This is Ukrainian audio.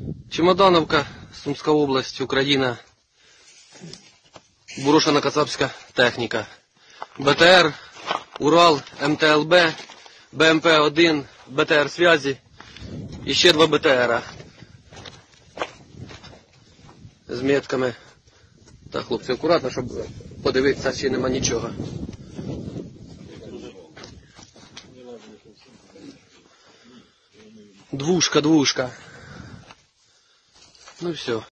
Чемодановка, Сумська область, Україна. Бурошено-кацапська техніка. БТР, Урал, МТЛБ, БМП-1, БТР связі і ще 2 БТРа з метками. Так, хлопці, акуратно, щоб подивитися, чи нема нічого. Двушка. Ну все.